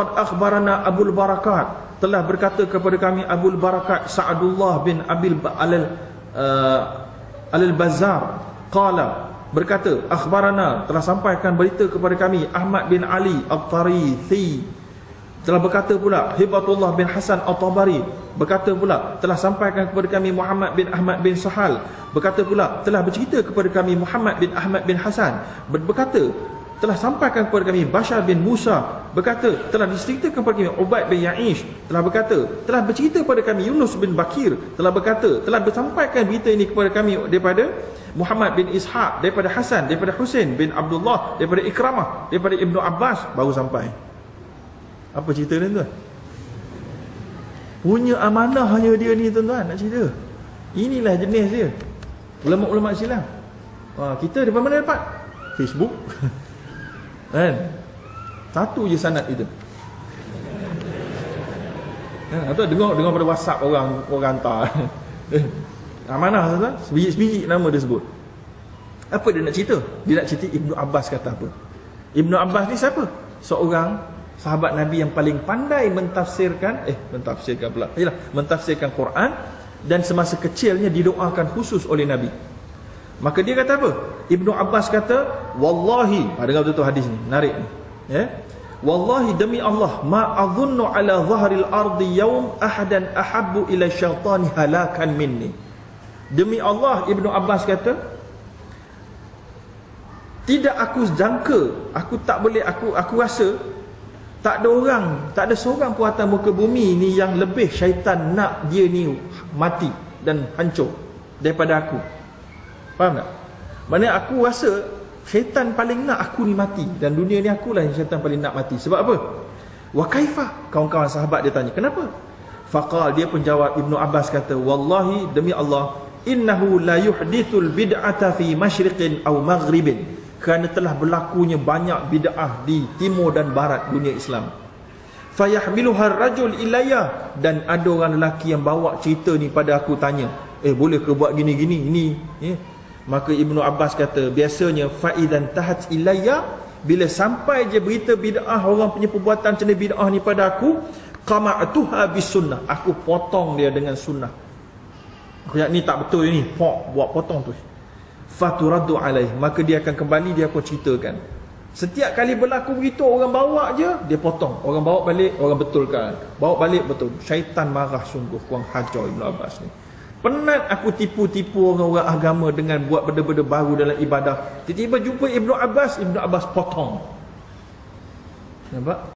Faqad akhbarana Abul Barakat, telah berkata kepada kami Abul Barakat Sa'dullah bin Abil Al-Bazzar qala, berkata, akhbarana, telah sampaikan berita kepada kami Ahmad bin Ali Al-Tarithi, telah berkata pula Hibatullah bin Hasan Al-Tabari, berkata pula telah sampaikan kepada kami Muhammad bin Ahmad bin Sahal, berkata pula telah bercerita kepada kami Muhammad bin Ahmad bin Hasan, berkata telah sampaikan kepada kami Bashar bin Musa, berkata telah diceritakan kepada kami Ubaid bin Ya'ish, telah berkata telah bercerita kepada kami Yunus bin Bakir, telah berkata telah bersampaikan berita ini kepada kami daripada Muhammad bin Ishaq, daripada Hasan, daripada Husain bin Abdullah, daripada Ikramah, daripada Ibnu Abbas. Baru sampai. Apa cerita ni tuan? Punya amanah hanya dia ni tuan-tuan nak cerita. Inilah jenis dia ulama-ulama Islam. Kita daripada mana dapat? Facebook. Kan? Satu je sanad itu. Atau dengar pada WhatsApp orang hantar. Amanah tuan-tuan, sebiji-sebiji nama dia sebut. Apa dia nak cerita? Dia nak cerita Ibnu Abbas kata apa? Ibnu Abbas ni siapa? Seorang sahabat Nabi yang paling pandai mentafsirkan Quran, dan semasa kecilnya didoakan khusus oleh Nabi. Maka dia kata apa? Ibnu Abbas kata, wallahi, dengar betul-betul hadis ni, menarik ni. Wallahi, demi Allah, ma adhunnu ala zahril ardi yawm ahadan ahabbu ila syaitani halakan minni. Demi Allah, Ibnu Abbas kata, tidak aku jangka, aku rasa tak ada seorang pun atas muka bumi ni yang lebih syaitan nak dia ni mati dan hancur daripada aku. Faham tak? Maksudnya aku rasa syaitan paling nak aku ni mati, dan dunia ni akulah yang syaitan paling nak mati. Sebab apa? Wa kaifah? Kawan-kawan sahabat dia tanya, kenapa? Faqal, dia pun jawab, Ibnu Abbas kata, wallahi, demi Allah, innahu la yuhdithul bid'ata fi masyriqin aw maghribin, kerana telah berlakunya banyak bid'ah di timur dan barat dunia Islam. Fayahmiluhar rajul ilayya, dan ada orang lelaki yang bawa cerita ni pada aku, tanya, boleh ke buat gini-gini ini? Maka Ibnu Abbas kata, biasanya faidan tahat ilayya, bila sampai je berita bid'ah, orang punya perbuatan macam bid'ah ni pada aku, qama'tuha bis sunnah, aku potong dia dengan sunnah. Aku cakap ni tak betul ni, buat potong tu. Faturaddu alaih, maka dia akan kembali, dia akan ceritakan. Setiap kali berlaku begitu, orang bawa je, dia potong. Orang bawa balik, orang betulkan. Bawa balik, betul. Syaitan marah sungguh, kurang hajar Ibnu Abbas ni. Penat aku tipu-tipu orang-orang agama dengan buat benda-benda baru dalam ibadah. Tiba-tiba jumpa Ibnu Abbas potong. Nampak?